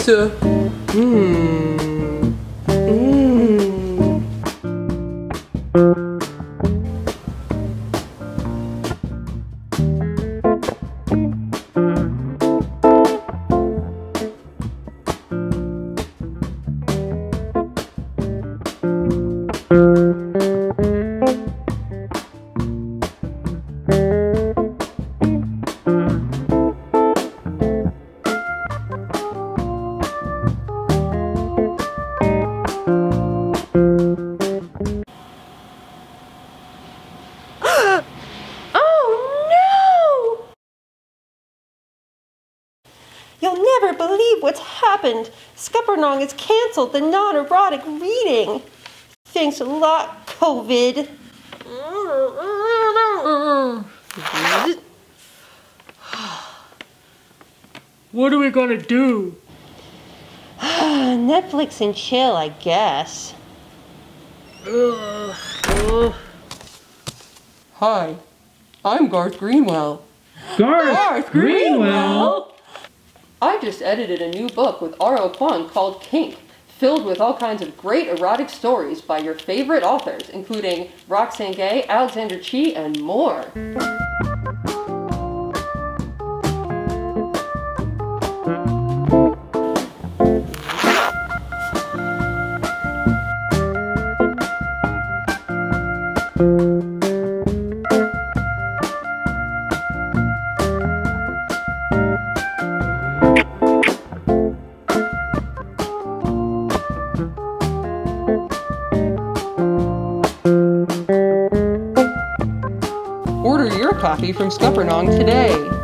pizza. You'll never believe what's happened. Scuppernong has canceled the non-erotic reading. Thanks a lot, COVID. What are we gonna do? Netflix and chill, I guess. Hi, I'm Garth Greenwell. Garth Greenwell? I just edited a new book with R.O. Kwon called Kink, filled with all kinds of great erotic stories by your favorite authors, including Roxane Gay, Alexander Chee, and more. Order your copy from Scuppernong today.